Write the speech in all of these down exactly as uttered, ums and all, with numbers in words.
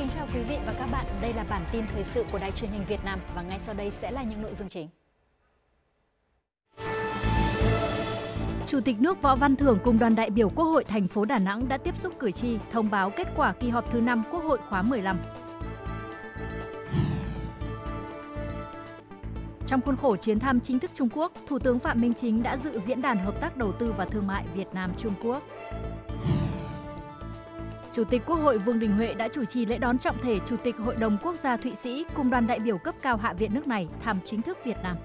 Kính chào quý vị và các bạn, đây là bản tin thời sự của Đài Truyền hình Việt Nam và ngay sau đây sẽ là những nội dung chính. Chủ tịch nước Võ Văn Thưởng cùng đoàn đại biểu Quốc hội thành phố Đà Nẵng đã tiếp xúc cử tri, thông báo kết quả kỳ họp thứ năm Quốc hội khóa mười lăm. Trong khuôn khổ chuyến thăm chính thức Trung Quốc, Thủ tướng Phạm Minh Chính đã dự diễn đàn hợp tác đầu tư và thương mại Việt Nam-Trung Quốc. Chủ tịch Quốc hội Vương Đình Huệ đã chủ trì lễ đón trọng thể Chủ tịch Hội đồng Quốc gia Thụy Sĩ cùng đoàn đại biểu cấp cao Hạ viện nước này thăm chính thức Việt Nam.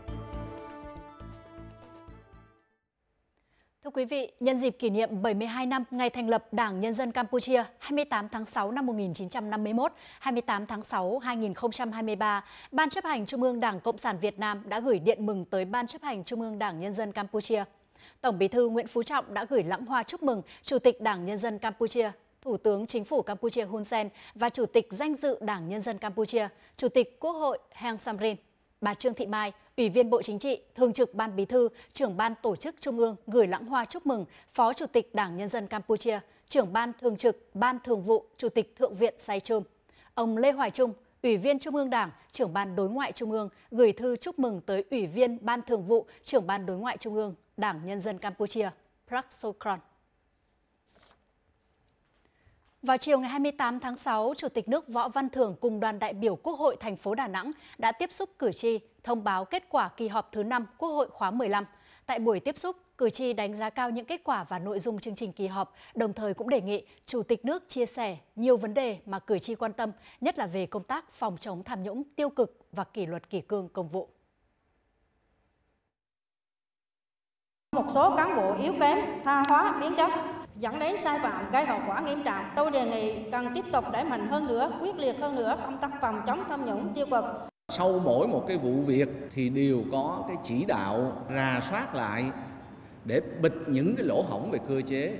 Thưa quý vị, nhân dịp kỷ niệm bảy mươi hai năm ngày thành lập Đảng Nhân dân Campuchia hai mươi tám tháng sáu năm một nghìn chín trăm năm mươi mốt, hai mươi tám tháng sáu năm hai nghìn không trăm hai mươi ba, Ban chấp hành Trung ương Đảng Cộng sản Việt Nam đã gửi điện mừng tới Ban chấp hành Trung ương Đảng Nhân dân Campuchia. Tổng Bí thư Nguyễn Phú Trọng đã gửi lãng hoa chúc mừng Chủ tịch Đảng Nhân dân Campuchia, Thủ tướng Chính phủ Campuchia Hun Sen và Chủ tịch danh dự Đảng Nhân dân Campuchia, Chủ tịch Quốc hội Heng Samrin. Bà Trương Thị Mai, Ủy viên Bộ Chính trị, Thường trực Ban Bí thư, Trưởng Ban Tổ chức Trung ương gửi lãng hoa chúc mừng Phó Chủ tịch Đảng Nhân dân Campuchia, Trưởng Ban Thường trực Ban Thường vụ, Chủ tịch Thượng viện Say Chum. Ông Lê Hoài Trung, Ủy viên Trung ương Đảng, Trưởng Ban Đối ngoại Trung ương gửi thư chúc mừng tới Ủy viên Ban Thường vụ, Trưởng Ban Đối ngoại Trung ương, Đảng Nhân dân Campuchia, Prak Sokhon. Vào chiều ngày hai mươi tám tháng sáu, Chủ tịch nước Võ Văn Thưởng cùng đoàn đại biểu Quốc hội thành phố Đà Nẵng đã tiếp xúc cử tri, thông báo kết quả kỳ họp thứ năm Quốc hội khóa mười lăm. Tại buổi tiếp xúc, cử tri đánh giá cao những kết quả và nội dung chương trình kỳ họp, đồng thời cũng đề nghị Chủ tịch nước chia sẻ nhiều vấn đề mà cử tri quan tâm, nhất là về công tác phòng chống tham nhũng tiêu cực và kỷ luật kỷ cương công vụ. Một số cán bộ yếu kém, tha hóa biến chất, dẫn đến sai phạm gây hậu quả nghiêm trọng. Tôi đề nghị cần tiếp tục đẩy mạnh hơn nữa, quyết liệt hơn nữa công tác phòng chống tham nhũng tiêu cực. Sau mỗi một cái vụ việc thì đều có cái chỉ đạo rà soát lại để bịt những cái lỗ hổng về cơ chế,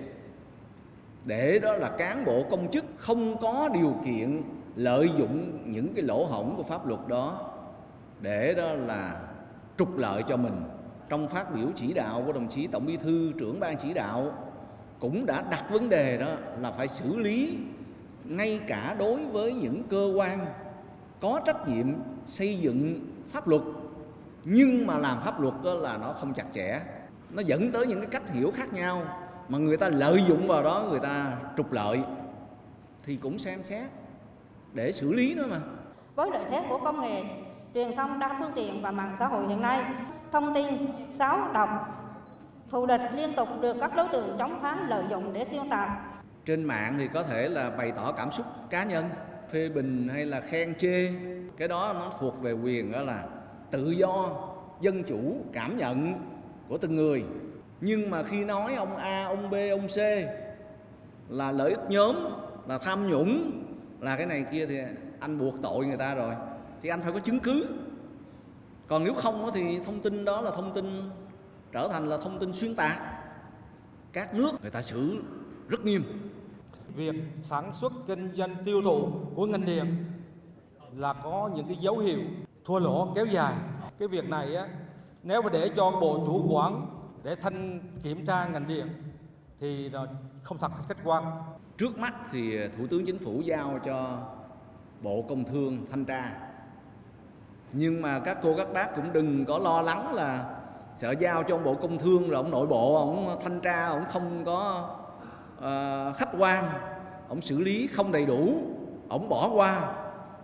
để đó là cán bộ công chức không có điều kiện lợi dụng những cái lỗ hổng của pháp luật đó để đó là trục lợi cho mình. Trong phát biểu chỉ đạo của đồng chí Tổng Bí thư, trưởng ban chỉ đạo cũng đã đặt vấn đề đó là phải xử lý ngay cả đối với những cơ quan có trách nhiệm xây dựng pháp luật nhưng mà làm pháp luật đó là nó không chặt chẽ, nó dẫn tới những cái cách hiểu khác nhau mà người ta lợi dụng vào đó, người ta trục lợi thì cũng xem xét để xử lý nữa mà. Với lợi thế của công nghệ, truyền thông đa phương tiện và mạng xã hội hiện nay, thông tin xấu độc, thù địch liên tục được các đối tượng chống phá lợi dụng để xuyên tạc. Trên mạng thì có thể là bày tỏ cảm xúc cá nhân, phê bình hay là khen chê, cái đó nó thuộc về quyền đó là tự do, dân chủ, cảm nhận của từng người. Nhưng mà khi nói ông A, ông B, ông C là lợi ích nhóm, là tham nhũng, là cái này kia thì anh buộc tội người ta rồi, thì anh phải có chứng cứ. Còn nếu không thì thông tin đó là thông tin trở thành là thông tin xuyên tạc. Các nước người ta xử rất nghiêm. Việc sản xuất kinh doanh tiêu thụ của ngành điện là có những cái dấu hiệu thua lỗ kéo dài. Cái việc này á, nếu mà để cho Bộ Chủ quản để thanh kiểm tra ngành điện thì không thật khách quan. Trước mắt thì Thủ tướng Chính phủ giao cho Bộ Công Thương thanh tra. Nhưng mà các cô các bác cũng đừng có lo lắng là sợ giao cho ông Bộ Công Thương rồi ông nội bộ ông thanh tra ông không có uh, khách quan, ông xử lý không đầy đủ, ông bỏ qua.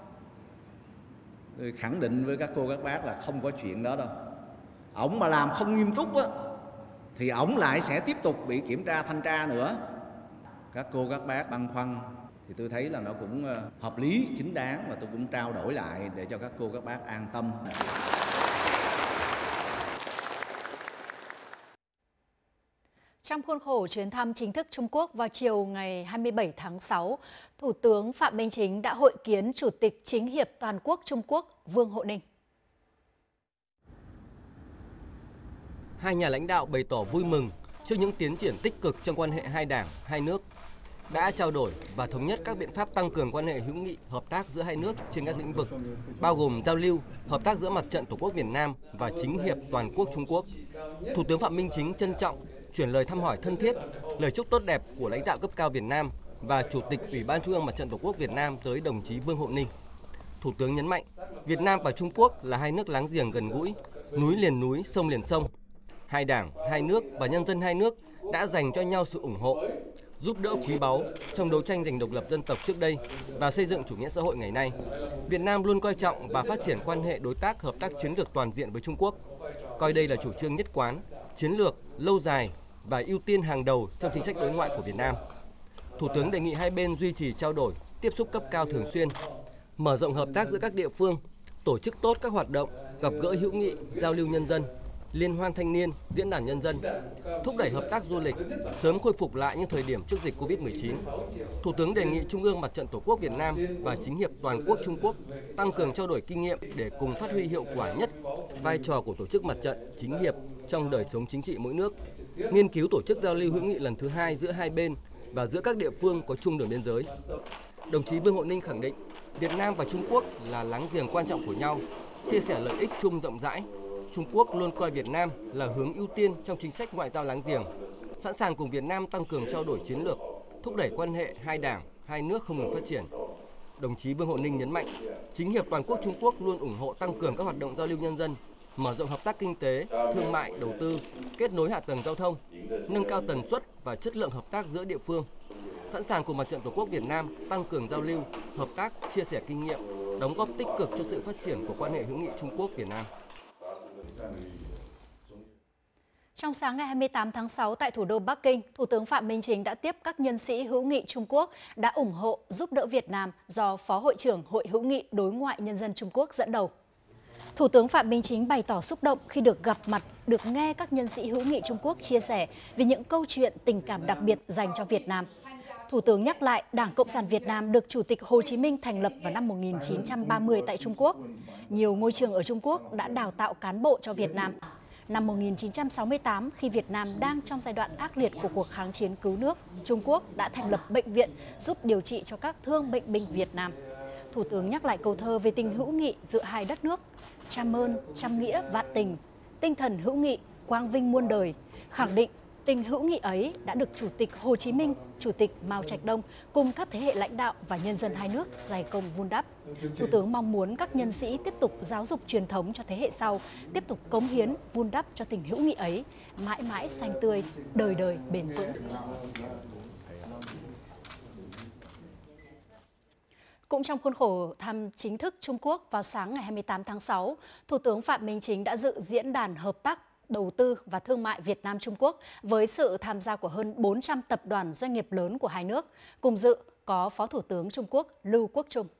Tôi khẳng định với các cô các bác là không có chuyện đó đâu. Ông mà làm không nghiêm túc á, thì ông lại sẽ tiếp tục bị kiểm tra thanh tra nữa. Các cô các bác băn khoăn thì tôi thấy là nó cũng hợp lý, chính đáng và tôi cũng trao đổi lại để cho các cô các bác an tâm. Trong khuôn khổ chuyến thăm chính thức Trung Quốc vào chiều ngày hai mươi bảy tháng sáu, Thủ tướng Phạm Minh Chính đã hội kiến Chủ tịch Chính hiệp Toàn quốc Trung Quốc Vương Hộ Ninh. Hai nhà lãnh đạo bày tỏ vui mừng trước những tiến triển tích cực trong quan hệ hai đảng, hai nước, đã trao đổi và thống nhất các biện pháp tăng cường quan hệ hữu nghị, hợp tác giữa hai nước trên các lĩnh vực, bao gồm giao lưu, hợp tác giữa Mặt trận Tổ quốc Việt Nam và Chính hiệp Toàn quốc Trung Quốc. Thủ tướng Phạm Minh Chính trân trọng chuyển lời thăm hỏi thân thiết, lời chúc tốt đẹp của lãnh đạo cấp cao Việt Nam và Chủ tịch Ủy ban Trung ương Mặt trận Tổ quốc Việt Nam tới đồng chí Vương Hộ Ninh. Thủ tướng nhấn mạnh, Việt Nam và Trung Quốc là hai nước láng giềng gần gũi, núi liền núi, sông liền sông. Hai đảng, hai nước và nhân dân hai nước đã dành cho nhau sự ủng hộ, giúp đỡ quý báu trong đấu tranh giành độc lập dân tộc trước đây và xây dựng chủ nghĩa xã hội ngày nay. Việt Nam luôn coi trọng và phát triển quan hệ đối tác hợp tác chiến lược toàn diện với Trung Quốc, coi đây là chủ trương nhất quán, chiến lược, lâu dài và ưu tiên hàng đầu trong chính sách đối ngoại của Việt Nam. Thủ tướng đề nghị hai bên duy trì trao đổi, tiếp xúc cấp cao thường xuyên, mở rộng hợp tác giữa các địa phương, tổ chức tốt các hoạt động, gặp gỡ hữu nghị, giao lưu nhân dân, liên hoan thanh niên, diễn đàn nhân dân, thúc đẩy hợp tác du lịch, sớm khôi phục lại những thời điểm trước dịch Covid mười chín. Thủ tướng đề nghị Trung ương Mặt trận Tổ quốc Việt Nam và Chính hiệp Toàn quốc Trung Quốc tăng cường trao đổi kinh nghiệm để cùng phát huy hiệu quả nhất vai trò của tổ chức mặt trận chính hiệp trong đời sống chính trị mỗi nước, nghiên cứu tổ chức giao lưu hữu nghị lần thứ hai giữa hai bên và giữa các địa phương có chung đường biên giới. Đồng chí Vương Hộ Ninh khẳng định Việt Nam và Trung Quốc là láng giềng quan trọng của nhau, chia sẻ lợi ích chung rộng rãi. Trung Quốc luôn coi Việt Nam là hướng ưu tiên trong chính sách ngoại giao láng giềng, sẵn sàng cùng Việt Nam tăng cường trao đổi chiến lược, thúc đẩy quan hệ hai đảng, hai nước không ngừng phát triển. Đồng chí Vương Hộ Ninh nhấn mạnh, Chính hiệp Toàn quốc Trung Quốc luôn ủng hộ tăng cường các hoạt động giao lưu nhân dân, mở rộng hợp tác kinh tế, thương mại, đầu tư, kết nối hạ tầng giao thông, nâng cao tần suất và chất lượng hợp tác giữa địa phương, sẵn sàng cùng Mặt trận Tổ quốc Việt Nam tăng cường giao lưu, hợp tác, chia sẻ kinh nghiệm, đóng góp tích cực cho sự phát triển của quan hệ hữu nghị Trung Quốc Việt Nam. Trong sáng ngày hai mươi tám tháng sáu tại thủ đô Bắc Kinh, Thủ tướng Phạm Minh Chính đã tiếp các nhân sĩ hữu nghị Trung Quốc đã ủng hộ giúp đỡ Việt Nam do Phó Hội trưởng Hội hữu nghị Đối ngoại Nhân dân Trung Quốc dẫn đầu. Thủ tướng Phạm Minh Chính bày tỏ xúc động khi được gặp mặt, được nghe các nhân sĩ hữu nghị Trung Quốc chia sẻ về những câu chuyện tình cảm đặc biệt dành cho Việt Nam. Thủ tướng nhắc lại Đảng Cộng sản Việt Nam được Chủ tịch Hồ Chí Minh thành lập vào năm một nghìn chín trăm ba mươi tại Trung Quốc. Nhiều ngôi trường ở Trung Quốc đã đào tạo cán bộ cho Việt Nam. Năm một nghìn chín trăm sáu mươi tám, khi Việt Nam đang trong giai đoạn ác liệt của cuộc kháng chiến cứu nước, Trung Quốc đã thành lập bệnh viện giúp điều trị cho các thương bệnh binh Việt Nam. Thủ tướng nhắc lại câu thơ về tình hữu nghị giữa hai đất nước, trăm ơn, trăm nghĩa, vạn tình, tinh thần hữu nghị, quang vinh muôn đời, khẳng định tình hữu nghị ấy đã được Chủ tịch Hồ Chí Minh, Chủ tịch Mao Trạch Đông cùng các thế hệ lãnh đạo và nhân dân hai nước dày công vun đắp. Thủ tướng mong muốn các nhân sĩ tiếp tục giáo dục truyền thống cho thế hệ sau, tiếp tục cống hiến, vun đắp cho tình hữu nghị ấy, mãi mãi xanh tươi, đời đời bền vững. Cũng trong khuôn khổ thăm chính thức Trung Quốc vào sáng ngày hai mươi tám tháng sáu, Thủ tướng Phạm Minh Chính đã dự diễn đàn hợp tác đầu tư và thương mại Việt Nam Trung Quốc với sự tham gia của hơn bốn trăm tập đoàn doanh nghiệp lớn của hai nước. Cùng dự có Phó Thủ tướng Trung Quốc Lưu Quốc Trung.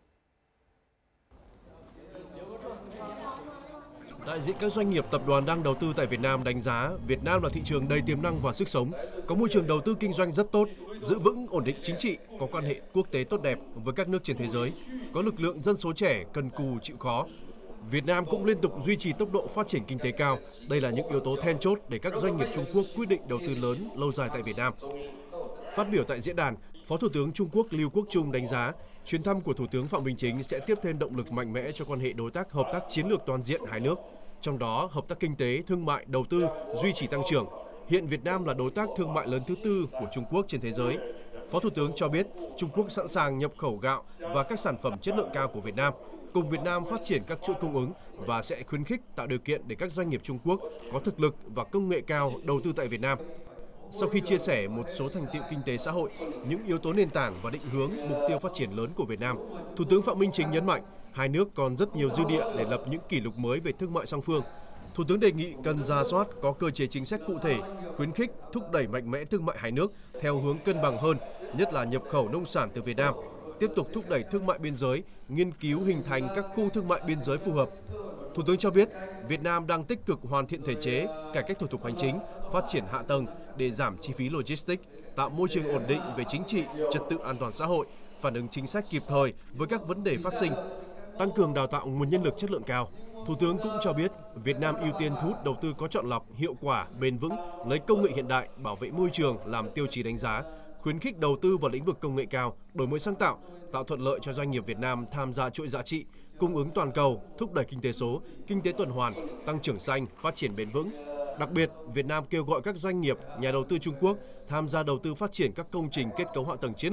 Đại diện các doanh nghiệp tập đoàn đang đầu tư tại Việt Nam đánh giá Việt Nam là thị trường đầy tiềm năng và sức sống, có môi trường đầu tư kinh doanh rất tốt, giữ vững ổn định chính trị, có quan hệ quốc tế tốt đẹp với các nước trên thế giới, có lực lượng dân số trẻ, cần cù, chịu khó. Việt Nam cũng liên tục duy trì tốc độ phát triển kinh tế cao. Đây là những yếu tố then chốt để các doanh nghiệp Trung Quốc quyết định đầu tư lớn, lâu dài tại Việt Nam. Phát biểu tại diễn đàn, Phó Thủ tướng Trung Quốc Lưu Quốc Trung đánh giá chuyến thăm của Thủ tướng Phạm Minh Chính sẽ tiếp thêm động lực mạnh mẽ cho quan hệ đối tác hợp tác chiến lược toàn diện hai nước. Trong đó, hợp tác kinh tế, thương mại, đầu tư duy trì tăng trưởng. Hiện Việt Nam là đối tác thương mại lớn thứ tư của Trung Quốc trên thế giới. Phó Thủ tướng cho biết Trung Quốc sẵn sàng nhập khẩu gạo và các sản phẩm chất lượng cao của Việt Nam, cùng Việt Nam phát triển các chuỗi cung ứng và sẽ khuyến khích tạo điều kiện để các doanh nghiệp Trung Quốc có thực lực và công nghệ cao đầu tư tại Việt Nam. Sau khi chia sẻ một số thành tựu kinh tế xã hội, những yếu tố nền tảng và định hướng mục tiêu phát triển lớn của Việt Nam, Thủ tướng Phạm Minh Chính nhấn mạnh hai nước còn rất nhiều dư địa để lập những kỷ lục mới về thương mại song phương. Thủ tướng đề nghị cần rà soát có cơ chế chính sách cụ thể, khuyến khích, thúc đẩy mạnh mẽ thương mại hai nước theo hướng cân bằng hơn, nhất là nhập khẩu nông sản từ Việt Nam, tiếp tục thúc đẩy thương mại biên giới, nghiên cứu hình thành các khu thương mại biên giới phù hợp. Thủ tướng cho biết, Việt Nam đang tích cực hoàn thiện thể chế, cải cách thủ tục hành chính, phát triển hạ tầng để giảm chi phí logistics, tạo môi trường ổn định về chính trị, trật tự an toàn xã hội, phản ứng chính sách kịp thời với các vấn đề phát sinh, tăng cường đào tạo nguồn nhân lực chất lượng cao. Thủ tướng cũng cho biết, Việt Nam ưu tiên thu hút đầu tư có chọn lọc, hiệu quả, bền vững, lấy công nghệ hiện đại, bảo vệ môi trường làm tiêu chí đánh giá, khuyến khích đầu tư vào lĩnh vực công nghệ cao, đổi mới sáng tạo, tạo thuận lợi cho doanh nghiệp Việt Nam tham gia chuỗi giá trị, cung ứng toàn cầu, thúc đẩy kinh tế số, kinh tế tuần hoàn, tăng trưởng xanh, phát triển bền vững. Đặc biệt, Việt Nam kêu gọi các doanh nghiệp, nhà đầu tư Trung Quốc tham gia đầu tư phát triển các công trình kết cấu hạ tầng chiến lược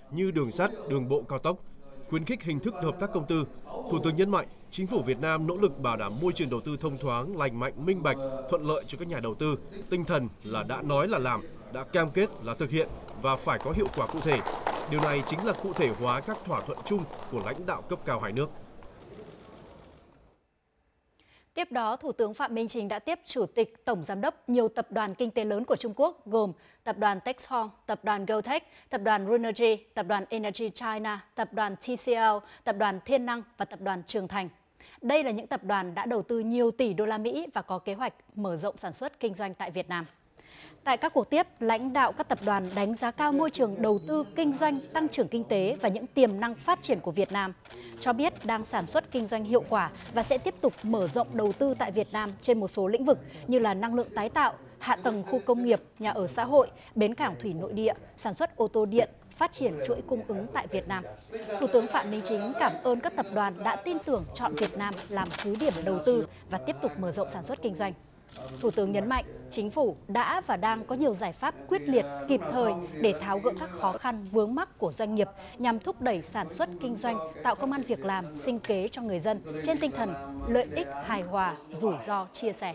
như đường sắt, đường bộ cao tốc, khuyến khích hình thức hợp tác công tư. Thủ tướng nhấn mạnh, Chính phủ Việt Nam nỗ lực bảo đảm môi trường đầu tư thông thoáng, lành mạnh, minh bạch, thuận lợi cho các nhà đầu tư. Tinh thần là đã nói là làm, đã cam kết là thực hiện và phải có hiệu quả cụ thể. Điều này chính là cụ thể hóa các thỏa thuận chung của lãnh đạo cấp cao hai nước. Tiếp đó, Thủ tướng Phạm Minh Chính đã tiếp Chủ tịch Tổng Giám đốc nhiều tập đoàn kinh tế lớn của Trung Quốc gồm Tập đoàn Texhong, Tập đoàn Goldtech, Tập đoàn Runergy, Tập đoàn Energy China, Tập đoàn tê xê lờ, Tập đoàn Thiên Năng và Tập đoàn Trường Thành. Đây là những tập đoàn đã đầu tư nhiều tỷ đô la Mỹ và có kế hoạch mở rộng sản xuất kinh doanh tại Việt Nam. Tại các cuộc tiếp, lãnh đạo các tập đoàn đánh giá cao môi trường đầu tư kinh doanh, tăng trưởng kinh tế và những tiềm năng phát triển của Việt Nam, cho biết đang sản xuất kinh doanh hiệu quả và sẽ tiếp tục mở rộng đầu tư tại Việt Nam trên một số lĩnh vực như là năng lượng tái tạo, hạ tầng khu công nghiệp, nhà ở xã hội, bến cảng thủy nội địa, sản xuất ô tô điện, phát triển chuỗi cung ứng tại Việt Nam. Thủ tướng Phạm Minh Chính cảm ơn các tập đoàn đã tin tưởng chọn Việt Nam làm cứ điểm đầu tư và tiếp tục mở rộng sản xuất kinh doanh. Thủ tướng nhấn mạnh, Chính phủ đã và đang có nhiều giải pháp quyết liệt, kịp thời để tháo gỡ các khó khăn vướng mắc của doanh nghiệp nhằm thúc đẩy sản xuất kinh doanh, tạo công ăn việc làm, sinh kế cho người dân trên tinh thần lợi ích hài hòa, rủi ro chia sẻ.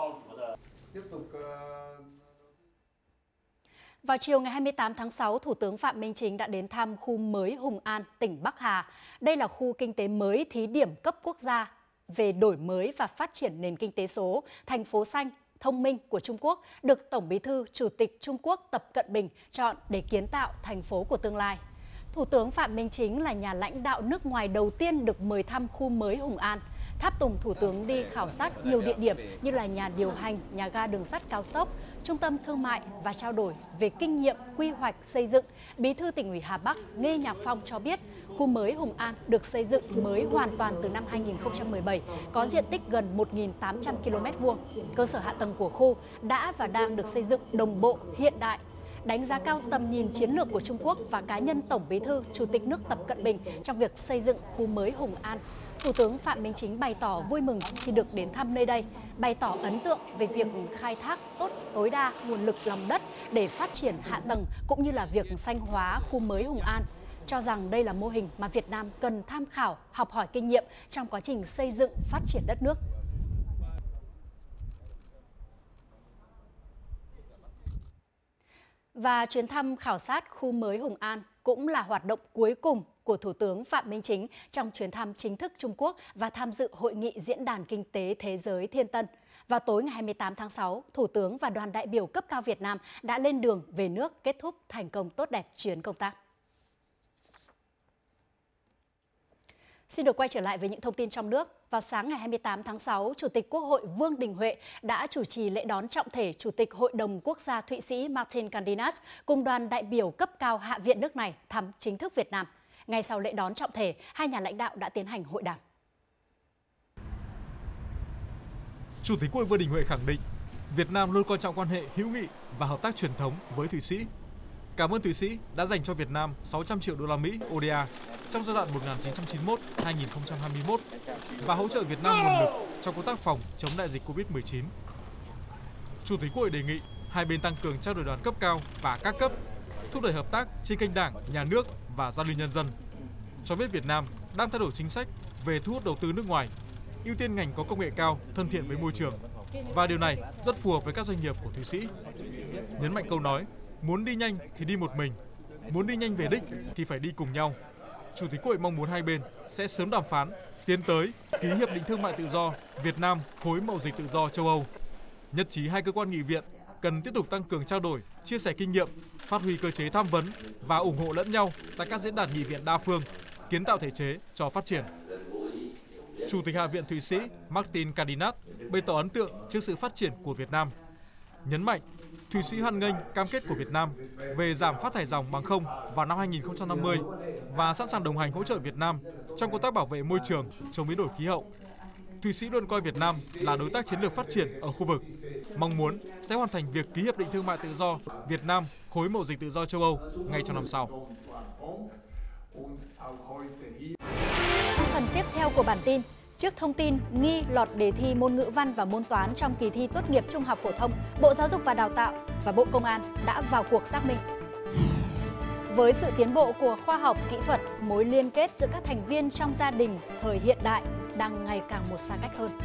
Vào chiều ngày hai mươi tám tháng sáu, Thủ tướng Phạm Minh Chính đã đến thăm khu mới Hùng An, tỉnh Bắc Hà. Đây là khu kinh tế mới thí điểm cấp quốc gia về đổi mới và phát triển nền kinh tế số, thành phố xanh, thông minh của Trung Quốc, được Tổng Bí thư Chủ tịch Trung Quốc Tập Cận Bình chọn để kiến tạo thành phố của tương lai. Thủ tướng Phạm Minh Chính là nhà lãnh đạo nước ngoài đầu tiên được mời thăm khu mới Hùng An. Tháp tùng Thủ tướng đi khảo sát nhiều địa điểm như là nhà điều hành, nhà ga đường sắt cao tốc, trung tâm thương mại và trao đổi về kinh nghiệm quy hoạch xây dựng. Bí thư Tỉnh ủy Hà Bắc Nghê Nhạc Phong cho biết, khu mới Hùng An được xây dựng mới hoàn toàn từ năm hai nghìn không trăm mười bảy, có diện tích gần một nghìn tám trăm ki lô mét vuông. Cơ sở hạ tầng của khu đã và đang được xây dựng đồng bộ, hiện đại. Đánh giá cao tầm nhìn chiến lược của Trung Quốc và cá nhân Tổng Bí thư Chủ tịch nước Tập Cận Bình trong việc xây dựng khu mới Hùng An, Thủ tướng Phạm Minh Chính bày tỏ vui mừng khi được đến thăm nơi đây, bày tỏ ấn tượng về việc khai thác tốt tối đa nguồn lực lòng đất để phát triển hạ tầng cũng như là việc xanh hóa khu mới Hùng An, cho rằng đây là mô hình mà Việt Nam cần tham khảo, học hỏi kinh nghiệm trong quá trình xây dựng phát triển đất nước. Và chuyến thăm khảo sát khu mới Hùng An cũng là hoạt động cuối cùng của Thủ tướng Phạm Minh Chính trong chuyến thăm chính thức Trung Quốc và tham dự Hội nghị Diễn đàn Kinh tế Thế giới Thiên Tân. Vào tối ngày hai mươi tám tháng sáu, Thủ tướng và đoàn đại biểu cấp cao Việt Nam đã lên đường về nước kết thúc thành công tốt đẹp chuyến công tác. Xin được quay trở lại với những thông tin trong nước. Vào sáng ngày hai mươi tám tháng sáu, Chủ tịch Quốc hội Vương Đình Huệ đã chủ trì lễ đón trọng thể Chủ tịch Hội đồng Quốc gia Thụy Sĩ Martin Candinas cùng đoàn đại biểu cấp cao Hạ viện nước này thăm chính thức Việt Nam. Ngay sau lễ đón trọng thể, hai nhà lãnh đạo đã tiến hành hội đàm. Chủ tịch Quốc hội Vương Đình Huệ khẳng định Việt Nam luôn coi trọng quan hệ hữu nghị và hợp tác truyền thống với Thụy Sĩ. Cảm ơn Thụy Sĩ đã dành cho Việt Nam sáu trăm triệu đô la Mỹ O D A trong giai đoạn một nghìn chín trăm chín mươi mốt đến hai nghìn không trăm hai mươi mốt và hỗ trợ Việt Nam nguồn lực trong công tác phòng chống đại dịch Covid mười chín. Chủ tịch Quốc hội đề nghị hai bên tăng cường trao đổi đoàn cấp cao và các cấp, thúc đẩy hợp tác trên kênh Đảng, Nhà nước và giao lưu nhân dân. Cho biết Việt Nam đang thay đổi chính sách về thu hút đầu tư nước ngoài, ưu tiên ngành có công nghệ cao, thân thiện với môi trường, và điều này rất phù hợp với các doanh nghiệp của Thụy Sĩ. Nhấn mạnh câu nói, muốn đi nhanh thì đi một mình, muốn đi nhanh về đích thì phải đi cùng nhau. Chủ tịch Quốc hội mong muốn hai bên sẽ sớm đàm phán, tiến tới ký hiệp định thương mại tự do Việt Nam khối mậu dịch tự do châu Âu. Nhất trí hai cơ quan nghị viện cần tiếp tục tăng cường trao đổi, chia sẻ kinh nghiệm, phát huy cơ chế tham vấn và ủng hộ lẫn nhau tại các diễn đàn nghị viện đa phương, kiến tạo thể chế cho phát triển. Chủ tịch Hạ viện Thụy Sĩ Martin Candinas bày tỏ ấn tượng trước sự phát triển của Việt Nam, nhấn mạnh Thụy Sĩ hoan nghênh cam kết của Việt Nam về giảm phát thải ròng bằng không vào năm hai nghìn không trăm năm mươi và sẵn sàng đồng hành hỗ trợ Việt Nam trong công tác bảo vệ môi trường, chống biến đổi khí hậu. Thụy Sĩ luôn coi Việt Nam là đối tác chiến lược phát triển ở khu vực, mong muốn sẽ hoàn thành việc ký hiệp định thương mại tự do Việt Nam khối mậu dịch tự do châu Âu ngay trong năm sau. Trong phần tiếp theo của bản tin, trước thông tin nghi lọt đề thi môn ngữ văn và môn toán trong kỳ thi tốt nghiệp trung học phổ thông, Bộ Giáo dục và Đào tạo và Bộ Công an đã vào cuộc xác minh. Với sự tiến bộ của khoa học kỹ thuật, mối liên kết giữa các thành viên trong gia đình thời hiện đại đang ngày càng một xa cách hơn.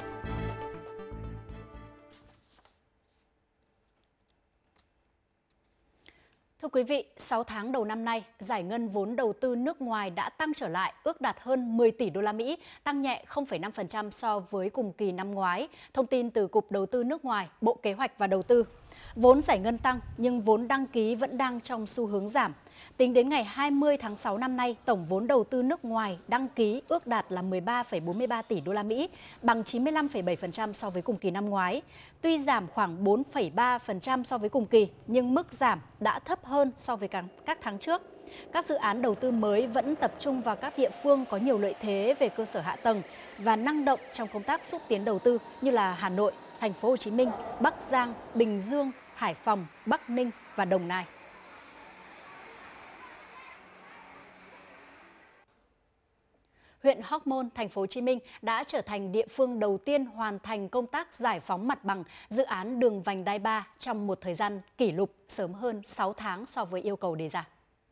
Thưa quý vị, sáu tháng đầu năm nay, giải ngân vốn đầu tư nước ngoài đã tăng trở lại, ước đạt hơn mười tỷ đô la Mỹ, tăng nhẹ không phẩy năm phần trăm so với cùng kỳ năm ngoái. Thông tin từ Cục Đầu tư nước ngoài, Bộ Kế hoạch và Đầu tư. Vốn giải ngân tăng nhưng vốn đăng ký vẫn đang trong xu hướng giảm. Tính đến ngày hai mươi tháng sáu năm nay, tổng vốn đầu tư nước ngoài đăng ký ước đạt là mười ba phẩy bốn mươi ba tỷ đô la Mỹ, bằng chín mươi lăm phẩy bảy phần trăm so với cùng kỳ năm ngoái. Tuy giảm khoảng bốn phẩy ba phần trăm so với cùng kỳ, nhưng mức giảm đã thấp hơn so với các tháng trước. Các dự án đầu tư mới vẫn tập trung vào các địa phương có nhiều lợi thế về cơ sở hạ tầng và năng động trong công tác xúc tiến đầu tư như là Hà Nội, Thành phố Hồ Chí Minh, Bắc Giang, Bình Dương, Hải Phòng, Bắc Ninh và Đồng Nai. Huyện Hóc Môn, Thành phố Hồ Chí Minh đã trở thành địa phương đầu tiên hoàn thành công tác giải phóng mặt bằng dự án đường vành đai ba trong một thời gian kỷ lục sớm hơn sáu tháng so với yêu cầu đề ra.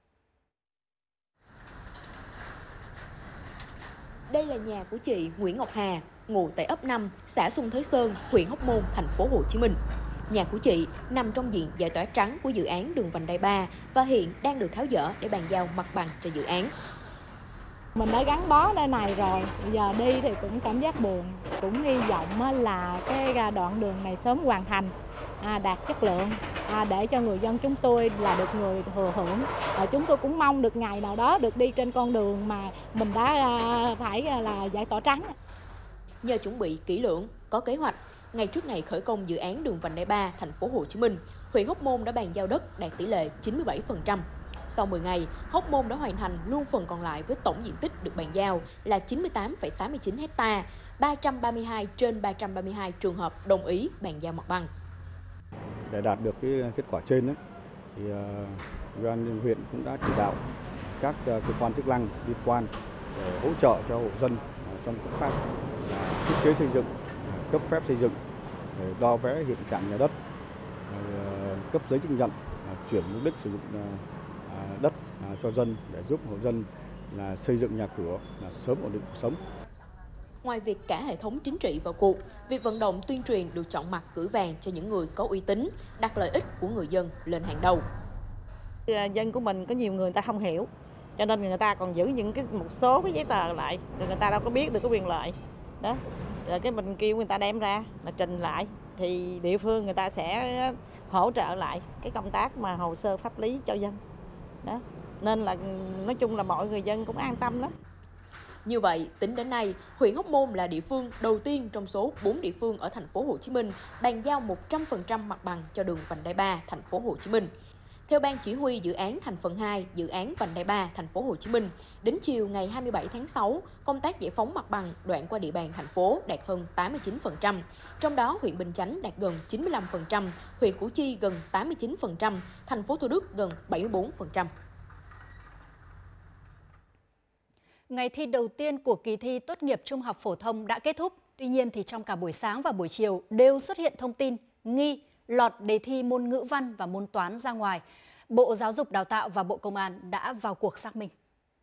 Đây là nhà của chị Nguyễn Ngọc Hà, ngụ tại ấp năm, xã Xuân Thới Sơn, huyện Hóc Môn, Thành phố Hồ Chí Minh. Nhà của chị nằm trong diện giải tỏa trắng của dự án đường vành đai ba và hiện đang được tháo dỡ để bàn giao mặt bằng cho dự án. Mình đã gắn bó nơi này rồi, bây giờ đi thì cũng cảm giác buồn, cũng hy vọng là cái đoạn đường này sớm hoàn thành, à, đạt chất lượng, à, để cho người dân chúng tôi là được người thừa hưởng. À, chúng tôi cũng mong được ngày nào đó được đi trên con đường mà mình đã à, phải là giải tỏa trắng. Nhờ chuẩn bị kỹ lưỡng, có kế hoạch, ngay trước ngày khởi công dự án đường vành đai ba Thành phố Hồ Chí Minh, huyện Hóc Môn đã bàn giao đất đạt tỷ lệ chín mươi bảy phần trăm. Sau mười ngày, Hóc Môn đã hoàn thành luôn phần còn lại với tổng diện tích được bàn giao là chín mươi tám phẩy tám mươi chín ha, ba trăm ba mươi hai trên ba trăm ba mươi hai trường hợp đồng ý bàn giao mặt bằng. Để đạt được cái kết quả trên đấy, thì Ủy ban nhân dân huyện cũng đã chỉ đạo các cơ quan chức năng liên quan để hỗ trợ cho hộ dân trong cấp phép thiết kế xây dựng, cấp phép xây dựng, để đo vẽ hiện trạng nhà đất, cấp giấy chứng nhận chuyển mục đích sử dụng đất cho dân để giúp hộ dân là xây dựng nhà cửa là sớm ổn định cuộc sống. Ngoài việc cả hệ thống chính trị vào cuộc, việc vận động tuyên truyền được chọn mặt cử vàng cho những người có uy tín, đặt lợi ích của người dân lên hàng đầu. Dân của mình có nhiều người người ta không hiểu, cho nên người ta còn giữ những cái một số cái giấy tờ lại, người ta đâu có biết được cái quyền lợi đó. Rồi cái mình kêu người ta đem ra mà trình lại thì địa phương người ta sẽ hỗ trợ lại cái công tác mà hồ sơ pháp lý cho dân. Đó. Nên là nói chung là mọi người dân cũng an tâm lắm. Như vậy, tính đến nay, huyện Hóc Môn là địa phương đầu tiên trong số bốn địa phương ở Thành phố Hồ Chí Minh bàn giao một trăm phần trăm mặt bằng cho đường vành đai ba Thành phố Hồ Chí Minh. Theo Ban Chỉ huy dự án thành phần hai dự án vành đai ba Thành phố Hồ Chí Minh, đến chiều ngày hai mươi bảy tháng sáu, công tác giải phóng mặt bằng đoạn qua địa bàn thành phố đạt hơn tám mươi chín phần trăm, trong đó huyện Bình Chánh đạt gần chín mươi lăm phần trăm, huyện Củ Chi gần tám mươi chín phần trăm, thành phố Thủ Đức gần bảy mươi bốn phần trăm. Ngày thi đầu tiên của kỳ thi tốt nghiệp trung học phổ thông đã kết thúc. Tuy nhiên thì trong cả buổi sáng và buổi chiều đều xuất hiện thông tin nghi lọt đề thi môn ngữ văn và môn toán ra ngoài. Bộ Giáo dục Đào tạo và Bộ Công an đã vào cuộc xác minh.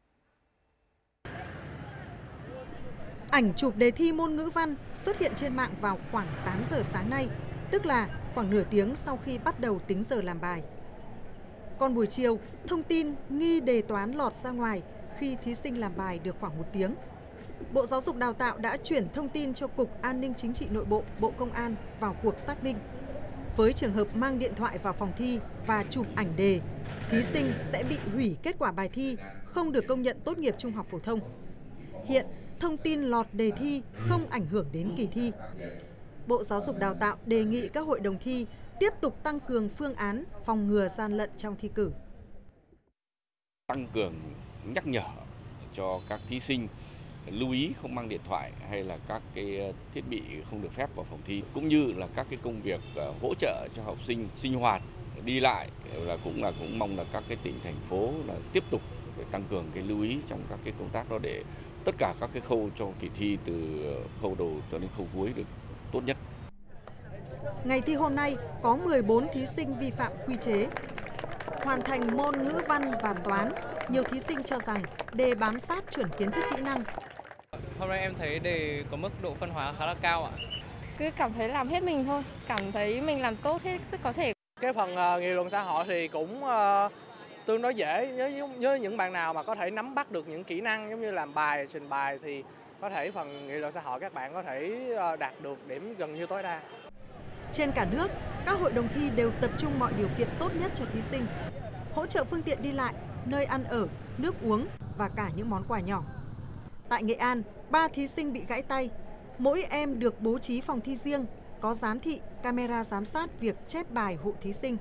Ảnh chụp đề thi môn ngữ văn xuất hiện trên mạng vào khoảng tám giờ sáng nay, tức là khoảng nửa tiếng sau khi bắt đầu tính giờ làm bài. Còn buổi chiều, thông tin nghi đề toán lọt ra ngoài khi thí sinh làm bài được khoảng một tiếng. Bộ Giáo dục Đào tạo đã chuyển thông tin cho Cục An ninh Chính trị Nội bộ, Bộ Công an vào cuộc xác minh. Với trường hợp mang điện thoại vào phòng thi và chụp ảnh đề, thí sinh sẽ bị hủy kết quả bài thi, không được công nhận tốt nghiệp trung học phổ thông. Hiện, thông tin lọt đề thi không ảnh hưởng đến kỳ thi. Bộ Giáo dục Đào tạo đề nghị các hội đồng thi tiếp tục tăng cường phương án phòng ngừa gian lận trong thi cử. Tăng cường nhắc nhở cho các thí sinh lưu ý không mang điện thoại hay là các cái thiết bị không được phép vào phòng thi, cũng như là các cái công việc hỗ trợ cho học sinh sinh hoạt đi lại, là cũng là cũng mong là các cái tỉnh thành phố là tiếp tục phải tăng cường cái lưu ý trong các cái công tác đó để tất cả các cái khâu cho kỳ thi từ khâu đầu cho đến khâu cuối được tốt nhất. Ngày thi hôm nay có mười bốn thí sinh vi phạm quy chế. hoàn thành môn ngữ văn và toán, nhiều thí sinh cho rằng đề bám sát chuẩn kiến thức kỹ năng. Hôm nay em thấy đề có mức độ phân hóa khá là cao ạ. Cứ cảm thấy làm hết mình thôi, cảm thấy mình làm tốt hết sức có thể. Cái phần uh, nghị luận xã hội thì cũng uh, tương đối dễ, với, với những bạn nào mà có thể nắm bắt được những kỹ năng giống như làm bài, trình bày thì có thể phần nghị luận xã hội các bạn có thể uh, đạt được điểm gần như tối đa. Trên cả nước, các hội đồng thi đều tập trung mọi điều kiện tốt nhất cho thí sinh, hỗ trợ phương tiện đi lại, nơi ăn ở, nước uống và cả những món quà nhỏ. Tại Nghệ An, ba thí sinh bị gãy tay. Mỗi em được bố trí phòng thi riêng, có giám thị, camera giám sát việc chép bài hộ thí sinh.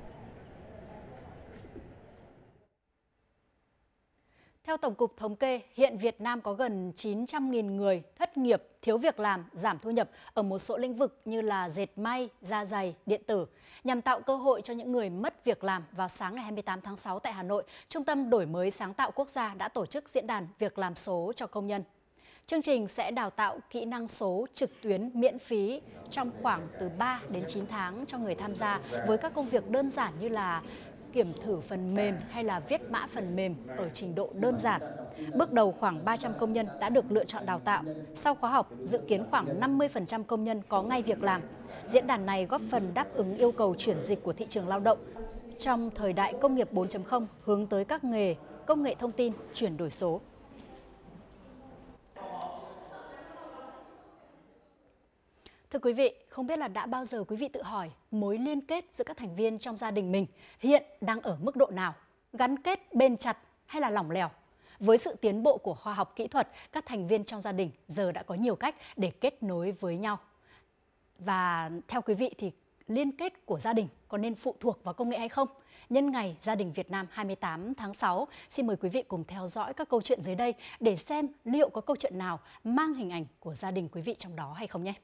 Theo Tổng cục Thống kê, hiện Việt Nam có gần chín trăm nghìn người thất nghiệp, thiếu việc làm, giảm thu nhập ở một số lĩnh vực như là dệt may, da giày, điện tử. Nhằm tạo cơ hội cho những người mất việc làm, vào sáng ngày hai mươi tám tháng sáu tại Hà Nội, Trung tâm Đổi mới Sáng tạo Quốc gia đã tổ chức diễn đàn việc làm số cho công nhân. Chương trình sẽ đào tạo kỹ năng số trực tuyến miễn phí trong khoảng từ ba đến chín tháng cho người tham gia với các công việc đơn giản như là kiểm thử phần mềm hay là viết mã phần mềm ở trình độ đơn giản. Bước đầu khoảng ba trăm công nhân đã được lựa chọn đào tạo. Sau khóa học, dự kiến khoảng năm mươi phần trăm công nhân có ngay việc làm. Diễn đàn này góp phần đáp ứng yêu cầu chuyển dịch của thị trường lao động trong thời đại công nghiệp bốn chấm không, hướng tới các nghề công nghệ thông tin, chuyển đổi số. Thưa quý vị, không biết là đã bao giờ quý vị tự hỏi mối liên kết giữa các thành viên trong gia đình mình hiện đang ở mức độ nào? Gắn kết bền chặt hay là lỏng lẻo? Với sự tiến bộ của khoa học kỹ thuật, các thành viên trong gia đình giờ đã có nhiều cách để kết nối với nhau. Và theo quý vị thì liên kết của gia đình có nên phụ thuộc vào công nghệ hay không? Nhân ngày Gia đình Việt Nam hai mươi tám tháng sáu, xin mời quý vị cùng theo dõi các câu chuyện dưới đây để xem liệu có câu chuyện nào mang hình ảnh của gia đình quý vị trong đó hay không nhé.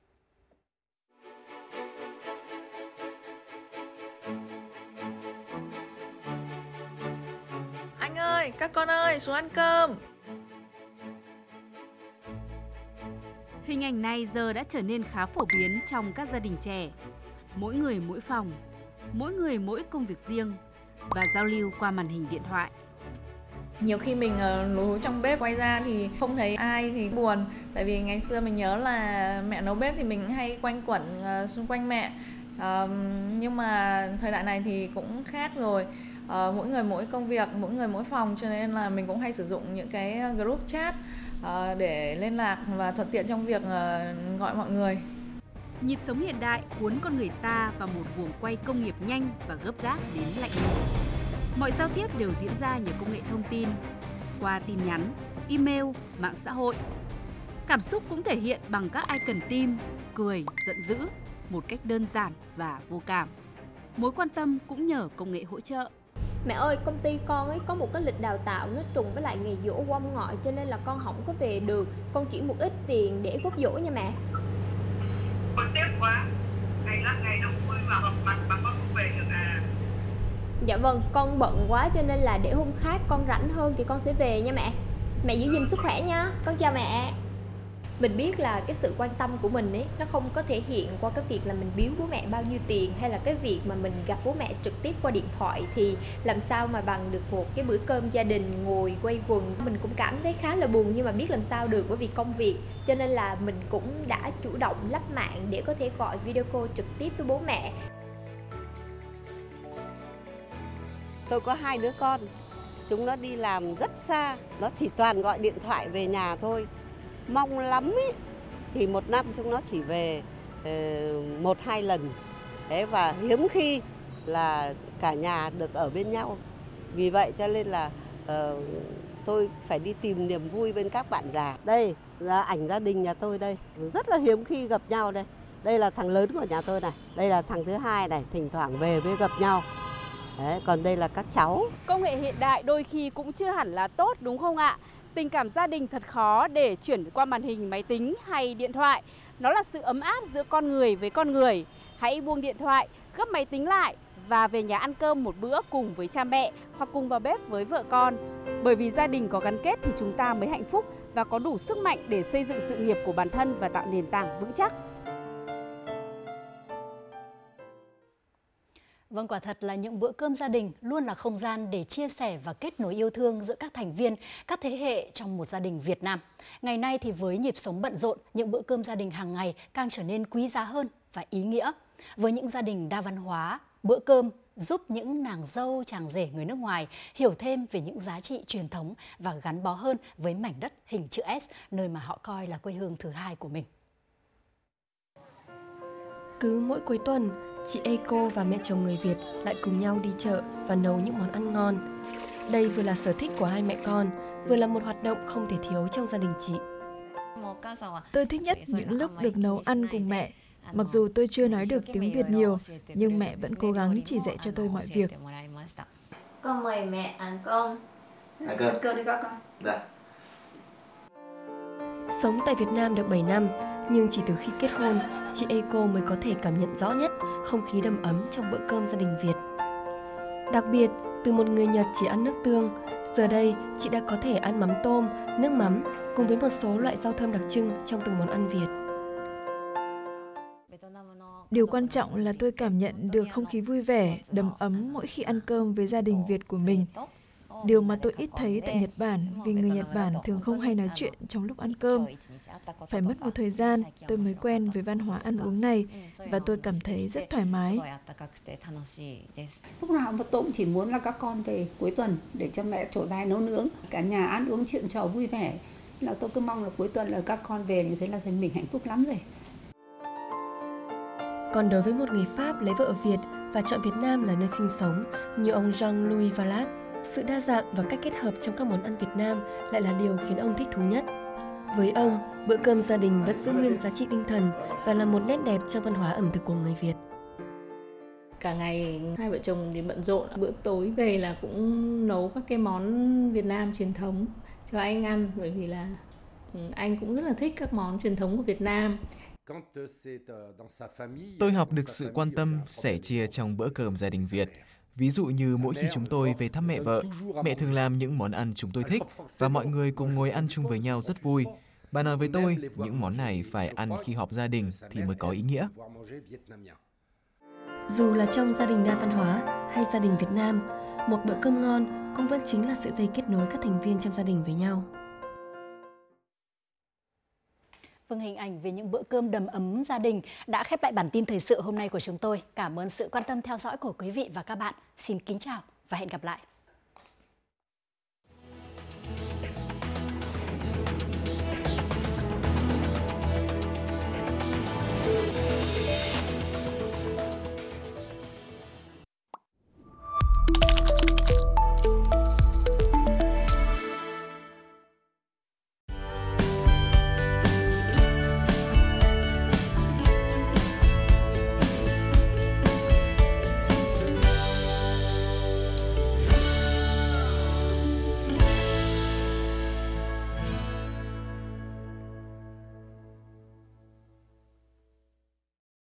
Anh ơi, các con ơi, xuống ăn cơm. Hình ảnh này giờ đã trở nên khá phổ biến trong các gia đình trẻ. Mỗi người mỗi phòng, mỗi người mỗi công việc riêng và giao lưu qua màn hình điện thoại. Nhiều khi mình nấu trong bếp quay ra thì không thấy ai thì buồn. Tại vì ngày xưa mình nhớ là mẹ nấu bếp thì mình hay quanh quẩn xung quanh mẹ. À, nhưng mà thời đại này thì cũng khác rồi. À, mỗi người mỗi công việc, mỗi người mỗi phòng, cho nên là mình cũng hay sử dụng những cái group chat à, để liên lạc và thuận tiện trong việc à, gọi mọi người. Nhịp sống hiện đại cuốn con người ta vào một guồng quay công nghiệp nhanh và gấp gáp đến lạnh lùng. Mọi giao tiếp đều diễn ra nhờ công nghệ thông tin, qua tin nhắn, email, mạng xã hội. Cảm xúc cũng thể hiện bằng các icon tim, cười, giận dữ, một cách đơn giản và vô cảm. Mối quan tâm cũng nhờ công nghệ hỗ trợ. Mẹ ơi, công ty con ấy có một cái lịch đào tạo nó trùng với lại ngày giỗ của ông ngoại, cho nên là con không có về được. Con chuyển một ít tiền để góp giỗ nha mẹ. Con tiếc quá, ngày lát ngày đông vui mà họp mặt mà con không về được à? Dạ vâng, con bận quá cho nên là để hôm khác con rảnh hơn thì con sẽ về nha mẹ. Mẹ giữ gìn sức khỏe nha, con chào mẹ. Mình biết là cái sự quan tâm của mình ấy nó không có thể hiện qua cái việc là mình biếu bố mẹ bao nhiêu tiền, hay là cái việc mà mình gặp bố mẹ trực tiếp qua điện thoại, thì làm sao mà bằng được một cái bữa cơm gia đình ngồi quây quần. Mình cũng cảm thấy khá là buồn nhưng mà biết làm sao được bởi vì công việc, cho nên là mình cũng đã chủ động lắp mạng để có thể gọi video call trực tiếp với bố mẹ. Tôi có hai đứa con, chúng nó đi làm rất xa, nó chỉ toàn gọi điện thoại về nhà thôi. Mong lắm ý, thì một năm chúng nó chỉ về uh, một hai lần. Thế và hiếm khi là cả nhà được ở bên nhau. Vì vậy cho nên là uh, tôi phải đi tìm niềm vui bên các bạn già. Đây là ảnh gia đình nhà tôi đây, rất là hiếm khi gặp nhau đây. Đây là thằng lớn của nhà tôi này, đây là thằng thứ hai này, thỉnh thoảng về mới gặp nhau. Đấy, còn đây là các cháu. Công nghệ hiện đại đôi khi cũng chưa hẳn là tốt đúng không ạ? Tình cảm gia đình thật khó để chuyển qua màn hình máy tính hay điện thoại. Nó là sự ấm áp giữa con người với con người. Hãy buông điện thoại, gấp máy tính lại và về nhà ăn cơm một bữa cùng với cha mẹ hoặc cùng vào bếp với vợ con. Bởi vì gia đình có gắn kết thì chúng ta mới hạnh phúc và có đủ sức mạnh để xây dựng sự nghiệp của bản thân và tạo nền tảng vững chắc. Vâng, quả thật là những bữa cơm gia đình luôn là không gian để chia sẻ và kết nối yêu thương giữa các thành viên, các thế hệ trong một gia đình Việt Nam. Ngày nay thì với nhịp sống bận rộn, những bữa cơm gia đình hàng ngày càng trở nên quý giá hơn và ý nghĩa. Với những gia đình đa văn hóa, bữa cơm giúp những nàng dâu, chàng rể người nước ngoài hiểu thêm về những giá trị truyền thống và gắn bó hơn với mảnh đất hình chữ S, nơi mà họ coi là quê hương thứ hai của mình. Cứ mỗi cuối tuần, chị Eco và mẹ chồng người Việt lại cùng nhau đi chợ và nấu những món ăn ngon. Đây vừa là sở thích của hai mẹ con, vừa là một hoạt động không thể thiếu trong gia đình chị. Tôi thích nhất những lúc được nấu ăn cùng mẹ. Mặc dù tôi chưa nói được tiếng Việt nhiều, nhưng mẹ vẫn cố gắng chỉ dạy cho tôi mọi việc. Con mời mẹ ăn cơm. Ăn cơm. Ăn cơm đi các con. Dạ. Sống tại Việt Nam được bảy năm, nhưng chỉ từ khi kết hôn, chị Eco mới có thể cảm nhận rõ nhất không khí đầm ấm trong bữa cơm gia đình Việt. Đặc biệt, từ một người Nhật chỉ ăn nước tương, giờ đây chị đã có thể ăn mắm tôm, nước mắm cùng với một số loại rau thơm đặc trưng trong từng món ăn Việt. Điều quan trọng là tôi cảm nhận được không khí vui vẻ, đầm ấm mỗi khi ăn cơm với gia đình Việt của mình. Điều mà tôi ít thấy tại Nhật Bản vì người Nhật Bản thường không hay nói chuyện trong lúc ăn cơm. Phải mất một thời gian tôi mới quen với văn hóa ăn uống này và tôi cảm thấy rất thoải mái. Lúc nào tôi cũng chỉ muốn là các con về cuối tuần để cho mẹ trổ tài nấu nướng. Cả nhà ăn uống chuyện trò vui vẻ. Là tôi cứ mong là cuối tuần là các con về như thế là thấy mình hạnh phúc lắm rồi. Còn đối với một người Pháp lấy vợ ở Việt và chọn Việt Nam là nơi sinh sống như ông Jean-Louis Vallat, sự đa dạng và cách kết hợp trong các món ăn Việt Nam lại là điều khiến ông thích thú nhất. Với ông, bữa cơm gia đình vẫn giữ nguyên giá trị tinh thần và là một nét đẹp trong văn hóa ẩm thực của người Việt. Cả ngày hai vợ chồng thì bận rộn, bữa tối về là cũng nấu các cái món Việt Nam truyền thống cho anh ăn, bởi vì là anh cũng rất là thích các món truyền thống của Việt Nam. Tôi học được sự quan tâm, sẻ chia trong bữa cơm gia đình Việt. Ví dụ như mỗi khi chúng tôi về thăm mẹ vợ, mẹ thường làm những món ăn chúng tôi thích và mọi người cùng ngồi ăn chung với nhau rất vui. Bà nói với tôi, những món này phải ăn khi họp gia đình thì mới có ý nghĩa. Dù là trong gia đình đa văn hóa hay gia đình Việt Nam, một bữa cơm ngon cũng vẫn chính là sợi dây kết nối các thành viên trong gia đình với nhau. Vâng, hình ảnh về những bữa cơm đầm ấm gia đình đã khép lại bản tin thời sự hôm nay của chúng tôi. Cảm ơn sự quan tâm theo dõi của quý vị và các bạn. Xin kính chào và hẹn gặp lại.